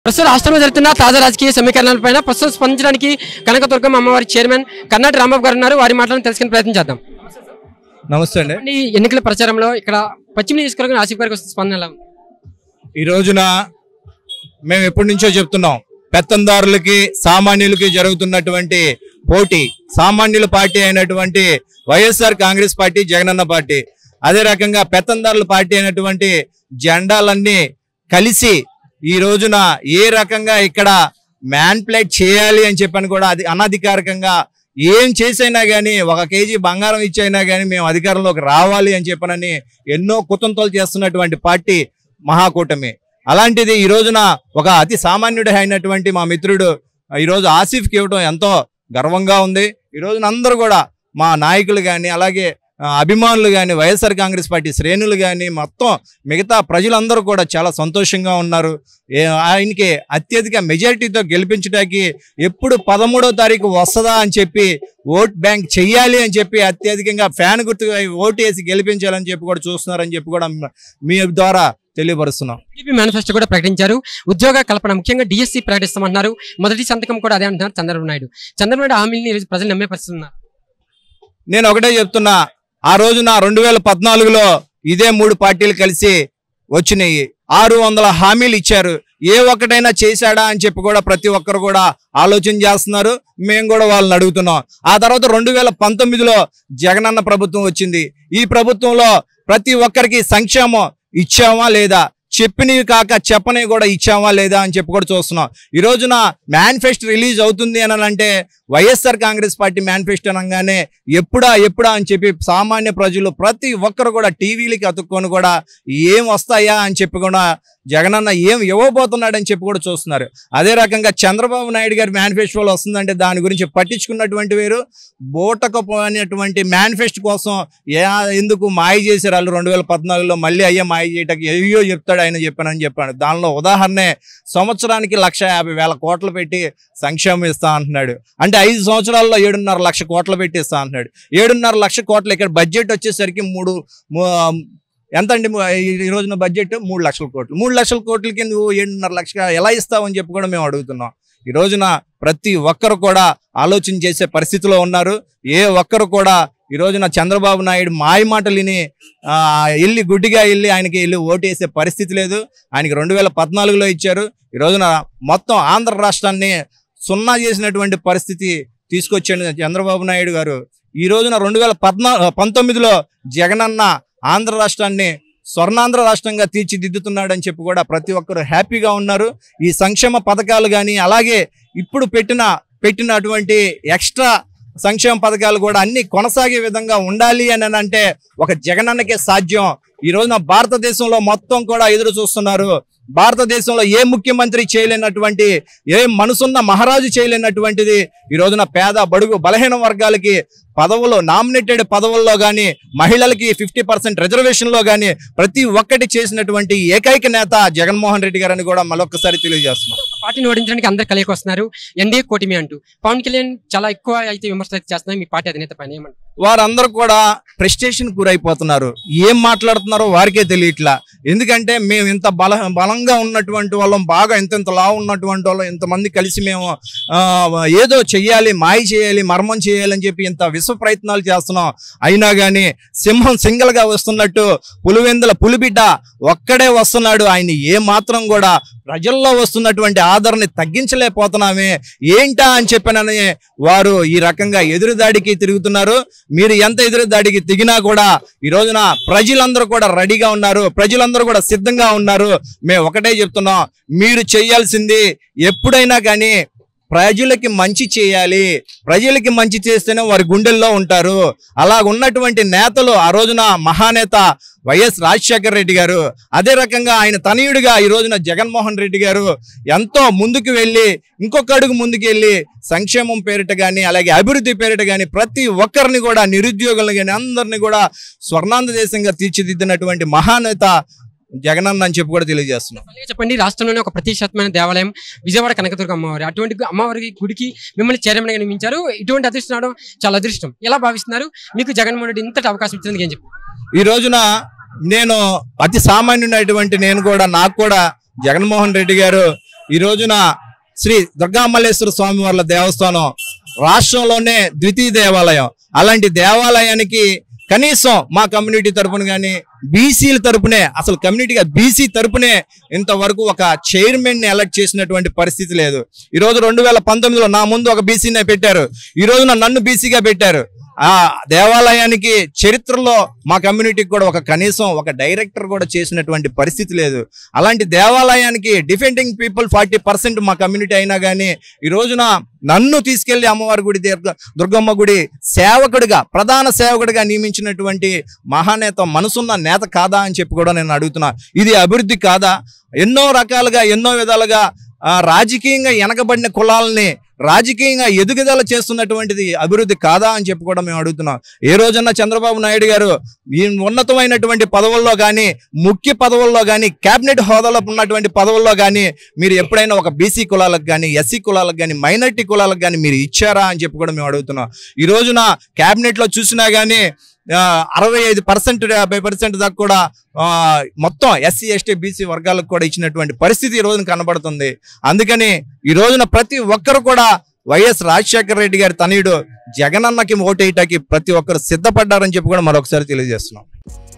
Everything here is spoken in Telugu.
ప్రస్తుతం రాష్ట్రంలో జరుగుతున్న తాజా రాజకీయ సమీకరణలపైన ప్రస్తుతం స్పందించడానికి కనకదుర్గమ్మ అమ్మవారి చైర్మన్ కర్నాటి రాంబాబు గారు ఉన్నారు. వారి మాటలను తెలుసుకునే ప్రయత్నం చేద్దాం. నమస్తే అండి. ఈ ఎన్నికల ప్రచారంలో ఇక్కడ పశ్చిమ నియోజకవర్గం ఆసిఫ్ గారికి వస్తున్న స్పందన ఎలా ఉంది? ఈ రోజున మేము ఎప్పటి నుంచో చెప్తున్నాం, పెత్తందారులకి సామాన్యులకి జరుగుతున్నటువంటి పోటీ, సామాన్యుల పార్టీ అయినటువంటి YSR Congress party, Jagananna party, అదే రకంగా పెత్తందారుల పార్టీ అయినటువంటి జెండాలన్నీ కలిసి ఈ రోజున ఏ రకంగా ఇక్కడ మ్యాన్ప్లేట్ చేయాలి అని చెప్పని కూడా అది అనధికారికంగా ఏం చేసైనా కానీ 1 కేజీ బంగారం ఇచ్చైనా కానీ మేము అధికారంలోకి రావాలి అని చెప్పనని ఎన్నో కుతంత్రాలు చేస్తున్నటువంటి పార్టీ మహాకూటమి. అలాంటిది ఈ రోజున ఒక అతి సామాన్యుడు అయినటువంటి మా మిత్రుడు ఈరోజు ఆసిఫ్కి ఇవ్వడం ఎంతో గర్వంగా ఉంది. ఈ రోజున అందరూ కూడా మా నాయకులు కానీ అలాగే అభిమానులు కానీ వైఎస్ఆర్ కాంగ్రెస్ పార్టీ శ్రేణులు కానీ మొత్తం మిగతా ప్రజలందరూ కూడా చాలా సంతోషంగా ఉన్నారు. ఆయనకి అత్యధిక మెజారిటీతో గెలిపించడానికి ఎప్పుడు 13వ తారీఖు వస్తుందా అని చెప్పి ఓట్ బ్యాంక్ చెయ్యాలి అని చెప్పి అత్యధికంగా ఫ్యాన్ గుర్తుగా ఓటు వేసి గెలిపించాలని చెప్పి కూడా చూస్తున్నారని చెప్పి కూడా మీ ద్వారా తెలియపరుస్తున్నాం. టీడీపీ మేనిఫెస్టో కూడా ప్రకటించారు. ఉద్యోగ కల్పన ముఖ్యంగా డిఎస్సి ప్రకటిస్తామంటున్నారు. మొదటి సంతకం కూడా అదే అంటున్నారు చంద్రబాబు నాయుడు. చంద్రబాబు నాయుడు హామీని ఈరోజు ప్రజలు నమ్మే పరిస్థితి ఉన్నారు. నేను ఒకటే చెప్తున్నా, ఆ రోజున 2014లో ఇదే 3 పార్టీలు కలిసి వచ్చినాయి. 600 హామీలు ఇచ్చారు. ఏ ఒక్కటైనా చేశాడా అని చెప్పి కూడా ప్రతి ఒక్కరు కూడా ఆలోచన చేస్తున్నారు. మేము కూడా వాళ్ళని అడుగుతున్నాం. ఆ తర్వాత 2019లో జగనన్న ప్రభుత్వం వచ్చింది. ఈ ప్రభుత్వంలో ప్రతి ఒక్కరికి సంక్షేమం ఇచ్చామా లేదా, చెప్పినవి కాక చెప్పనివి కూడా ఇచ్చామా లేదా అని చెప్పి కూడా చూస్తున్నాం. ఈ రోజున మేనిఫెస్టో రిలీజ్ అవుతుంది అని అంటే వైఎస్ఆర్ కాంగ్రెస్ పార్టీ మేనిఫెస్టో అనగానే ఎప్పుడా అని చెప్పి సామాన్య ప్రజలు ప్రతి ఒక్కరు కూడా టీవీలకి అతుక్కొని కూడా ఏం వస్తాయా అని చెప్పి కూడా జగనన్న ఏం ఇవ్వబోతున్నాడని చెప్పి కూడా చూస్తున్నారు. అదే రకంగా చంద్రబాబు నాయుడు గారి మేనిఫెస్టోలో వస్తుందంటే దాని గురించి పట్టించుకున్నటువంటి వేరు, బోటకపోయినటువంటి మేనిఫెస్టో కోసం ఎందుకు మాయ చేశారు వాళ్ళు 2014లో మళ్ళీ అయ్యే మాయ చేయటానికి ఏయో చెప్తాడు ఆయన చెప్పాను. దానిలో ఉదాహరణే సంవత్సరానికి 1,50,000 కోట్లు పెట్టి సంక్షేమం ఇస్తా అంటున్నాడు. అంటే 5 సంవత్సరాల్లో 7.5 లక్షల కోట్లు పెట్టి ఇస్తా అంటున్నాడు. 7.5 లక్షల కోట్లు ఇక్కడ బడ్జెట్ వచ్చేసరికి ఎంత అండి ఈ రోజున బడ్జెట్ 3 లక్షల కోట్లు. 3 లక్షల కోట్లకి నువ్వు 7.5 లక్షలు ఎలా ఇస్తావని చెప్పి కూడా మేము అడుగుతున్నాం. ఈ రోజున ప్రతి ఒక్కరు కూడా ఆలోచన చేసే పరిస్థితిలో ఉన్నారు. ఏ ఒక్కరు కూడా ఈ రోజున చంద్రబాబు నాయుడు మాయ మాటలు విని గుడ్డిగా ఆయనకి ఓటు వేసే పరిస్థితి లేదు. ఆయనకి 2014లో ఇచ్చారు. ఈ రోజున మొత్తం ఆంధ్ర రాష్ట్రాన్ని సున్నా చేసినటువంటి పరిస్థితి తీసుకొచ్చాడు చంద్రబాబు నాయుడు గారు. ఈ రోజున 2019లో జగనన్న ఆంధ్ర రాష్ట్రాన్ని స్వర్ణాంధ్ర రాష్ట్రంగా తీర్చిదిద్దుతున్నాడని చెప్పి కూడా ప్రతి ఒక్కరు హ్యాపీగా ఉన్నారు. ఈ సంక్షేమ పథకాలు కానీ అలాగే ఇప్పుడు పెట్టినటువంటి ఎక్స్ట్రా సంక్షేమ పథకాలు కూడా అన్ని కొనసాగే విధంగా ఉండాలి అని అంటే ఒక జగనన్నకే సాధ్యం. ఈ రోజున భారతదేశంలో మొత్తం కూడా ఎదురు చూస్తున్నారు. భారతదేశంలో ఏ ముఖ్యమంత్రి చేయలేనటువంటి, ఏ మనసున్న మహారాజు చేయలేనటువంటిది ఈ రోజున పేద బడుగు బలహీన వర్గాలకి పదవులు, నామినేటెడ్ పదవుల్లో కానీ మహిళలకి 50% రిజర్వేషన్లో కానీ ప్రతి ఒక్కటి చేసినటువంటి ఏకైక నేత జగన్మోహన్ రెడ్డి గారని కూడా మరొకసారి తెలియజేస్తున్నాం. పార్టీని ఓడించడానికి అందరు కలిగి వస్తున్నారు. ఎన్డీఏ కూటమి అంటూ పవన్ కళ్యాణ్ చాలా ఎక్కువ అయితే విమర్శలు చేస్తున్నారు మీ పార్టీ అధినేత పైన ఏమంటారు? వారందరూ కూడా ఫ్రస్ట్రేషన్ గురైపోతున్నారు. ఏం మాట్లాడుతున్నారో వారికే తెలియట్లా. ఎందుకంటే మేము ఇంత బలంగా ఉన్నటువంటి వాళ్ళం, బాగా ఇంత లావు ఉన్నటువంటి వాళ్ళం, ఇంతమంది కలిసి మేము ఏదో చెయ్యాలి, మాయ చేయాలి, మర్మం చేయాలని చెప్పి ఇంత విశ్వ ప్రయత్నాలు చేస్తున్నాం. అయినా కానీ సింహం సింగల్గా వస్తున్నట్టు పులివెందుల పులిబిడ్డ ఒక్కడే వస్తున్నాడు. ఆయన ఏ మాత్రం కూడా ప్రజల్లో వస్తున్నటువంటి ఆదరణ తగ్గించలేకపోతున్నామే ఏంటా అని చెప్పనని వారు ఈ రకంగా ఎదురుదాడికి తిరుగుతున్నారు. మీరు ఎంత ఎదురుదాడికి దిగినా కూడా ఈ రోజున ప్రజలందరూ కూడా రెడీగా ఉన్నారు, ప్రజలందరూ కూడా సిద్ధంగా ఉన్నారు. మేము ఒకటే చెప్తున్నాం, మీరు చేయాల్సింది ఎప్పుడైనా కానీ ప్రజలకి మంచి చేయాలి. ప్రజలకి మంచి చేస్తేనే వారి గుండెల్లో ఉంటారు. అలా ఉన్నటువంటి నేతలు ఆ రోజున మహానేత వైఎస్ రాజశేఖర రెడ్డి గారు, అదే రకంగా ఆయన తనయుడిగా ఈ రోజున జగన్మోహన్ రెడ్డి గారు ఎంతో ముందుకు వెళ్ళి ఇంకొక అడుగు ముందుకు వెళ్ళి సంక్షేమం పేరిట కానీ అలాగే అభివృద్ధి పేరిట కానీ ప్రతి ఒక్కరిని కూడా నిరుద్యోగులను కానీ అందరినీ కూడా స్వర్ణాంధ్ర దేశంగా తీర్చిదిద్దినటువంటి మహానేత జగనన్న అని చెప్పి కూడా తెలియజేస్తున్నాం. చెప్పండి, రాష్ట్రంలోనే ఒక ప్రతిష్టాత్మకమైన దేవాలయం విజయవాడ కనకదుర్గ అమ్మవారి, అటువంటి అమ్మవారి గుడికి మిమ్మల్ని చైర్మన్గా నియమించారు. ఇటువంటి అదృష్టం రావడం చాలా అదృష్టం. ఎలా భావిస్తున్నారు? మీకు జగన్మోహన్ రెడ్డి ఇంతటి అవకాశం ఇచ్చినందుకు ఏం చెప్పారు? ఈ రోజున నేను అతి సామాన్యుడైనటువంటి నాకు కూడా జగన్మోహన్ రెడ్డి గారు ఈ రోజున శ్రీ దుర్గామల్లేశ్వర స్వామి వార్ల దేవస్థానం రాష్ట్రంలోనే ద్వితీయ దేవాలయం. అలాంటి దేవాలయానికి కనీసం మా కమ్యూనిటీ తరపున కానీ బీసీల తరపునే, అసలు కమ్యూనిటీగా బీసీ తరపునే ఇంతవరకు ఒక చైర్మన్ ని ఎలక్ట్ చేసినటువంటి పరిస్థితి లేదు. ఈ రోజు 2019లో నా ముందు ఒక బీసీనే పెట్టారు, ఈ రోజున నన్ను బీసీగా పెట్టారు. ఆ దేవాలయానికి చరిత్రలో మా కమ్యూనిటీకి కూడా కనీసం ఒక డైరెక్టర్ కూడా చేసినటువంటి పరిస్థితి లేదు. అలాంటి దేవాలయానికి డిఫెండింగ్ పీపుల్ 40% మా కమ్యూనిటీ అయినా కానీ ఈ రోజున నన్ను తీసుకెళ్లి అమ్మవారి గుడి దుర్గమ్మ గుడి సేవకుడిగా, ప్రధాన సేవకుడిగా నియమించినటువంటి మహానేత మనసున్న నేత కాదా అని చెప్పి కూడా నేను అడుగుతున్నా. ఇది అభివృద్ధి కాదా? ఎన్నో రకాలుగా ఎన్నో విధాలుగా రాజకీయంగా వెనకబడిన కులాలని రాజకీయంగా ఎదుగుదల చేస్తున్నటువంటిది అభివృద్ధి కాదా అని చెప్పి కూడా మేము అడుగుతున్నాం. ఏ రోజన్నా చంద్రబాబు నాయుడు గారు ఈ ఉన్నతమైనటువంటి పదవుల్లో కానీ, ముఖ్య పదవుల్లో కానీ, కేబినెట్ హోదాలో ఉన్నటువంటి పదవుల్లో కానీ మీరు ఎప్పుడైనా ఒక బీసీ కులాలకు కానీ, ఎస్సీ కులాలకు కానీ, మైనారిటీ కులాలకు కానీ మీరు ఇచ్చారా అని చెప్పి కూడా మేము అడుగుతున్నాం. ఈ రోజున కేబినెట్లో చూసినా కానీ 65% 50% దాకా కూడా మొత్తం ఎస్సీ ఎస్టీ బీసీ వర్గాలకు కూడా ఇచ్చినటువంటి పరిస్థితి ఈ రోజున కనబడుతుంది. అందుకని ఈ రోజున ప్రతి ఒక్కరు కూడా వైఎస్ రాజశేఖర రెడ్డి గారి తనయుడు జగనన్నకి ఓటేయటానికి ప్రతి ఒక్కరు సిద్ధపడ్డారని చెప్పి కూడా మరొకసారి తెలియజేస్తున్నాం.